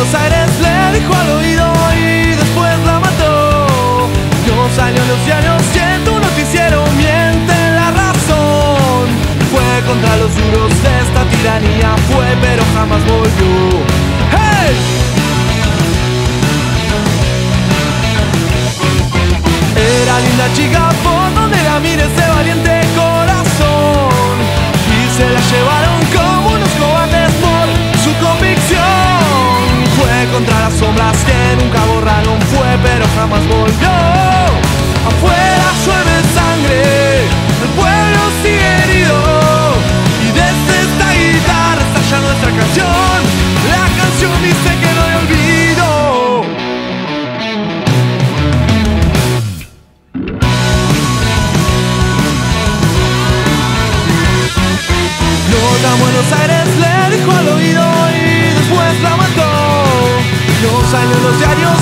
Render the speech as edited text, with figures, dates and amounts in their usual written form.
Buenos Aires le dijo al oído y después la mató. No salió en los diarios y en tu noticiero miente la razón. Fue contra los duros de esta tiranía, fue pero jamás volvió. ¡Hey! Era linda chica por donde la mires de valiente corazón, y se la llevaron como unos cobardes por su convicción. Fue contra las sombras que nunca borraron, fue pero jamás volvió. Afuera llueve sangre, el pueblo sigue herido, y desde esta guitarra estalla nuestra canción. La canción dice que no hay olvido. Nota Buenos Aires le dijo al oído y después la mató. No salió en los diarios